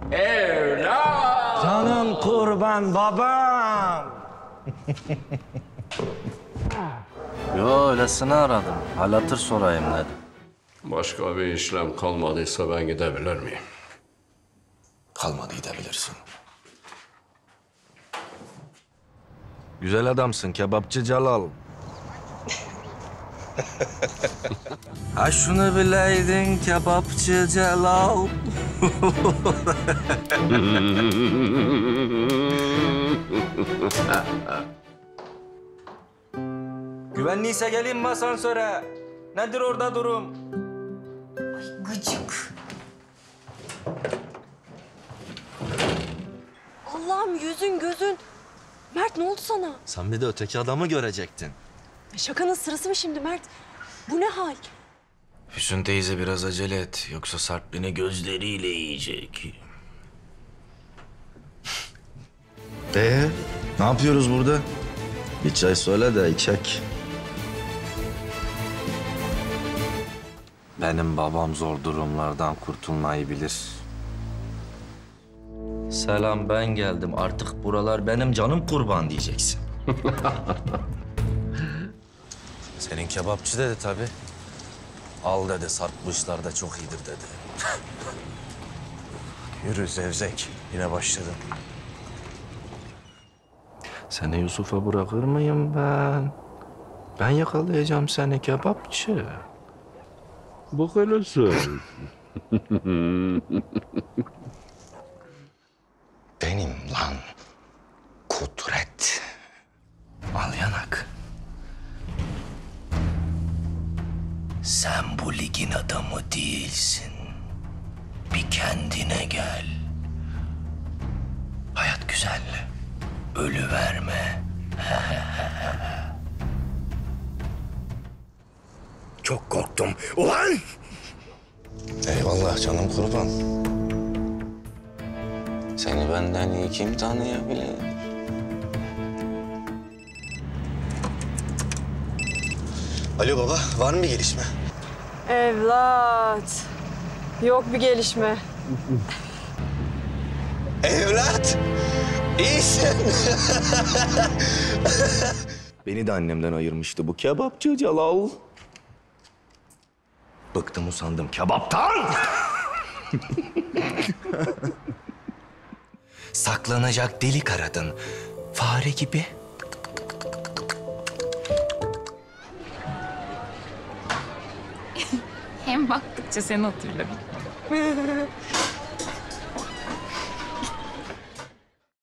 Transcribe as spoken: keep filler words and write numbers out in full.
Evlat! Canım kurban babam. Yo, öylesine aradım. Hal hatır sorayım dedim. Başka bir işlem kalmadıysa ben gidebilir miyim? Kalmadı gidebilirsin. Güzel adamsın kebapçı Celal. Ha şunu bileydin kebapçı Celal. Güvenliyse geleyim mi asansöre? Nedir orada durum? Gıcık. Allah'ım yüzün gözün. Mert ne oldu sana? Sen bir de öteki adamı görecektin. Şakanın sırası mı şimdi Mert? Bu ne hal? Füsun teyze biraz acele et. Yoksa Sarp beni gözleriyle yiyecek. Ee, ne yapıyoruz burada? Bir çay söyle de içek. Benim babam zor durumlardan kurtulmayı bilir. Selam, ben geldim. Artık buralar benim canım kurban diyeceksin. Senin kebapçı dedi tabii. Al dedi, Sarp bu işlerde çok iyidir dedi. Yürü Zevzek, yine başladın. Seni Yusuf'a bırakır mıyım ben? Ben yakalayacağım seni kebapçı. Bu hele söz. Benim lan Kudret. Al yanak. Sen bu ligin adamı değilsin. Bir kendine gel. Hayat güzel. Ölü verme. Çok korktum. Ulan! Eyvallah canım kurban. Seni benden iyi kim tanıyabilir? Alo baba, var mı bir gelişme? Evlat. Yok bir gelişme. Evlat! İyisin. Beni de annemden ayırmıştı bu kebapçı Celal. Bıktım usandım kebaptan. Saklanacak delik aradın. Fare gibi. Hem baktıkça seni hatırladım.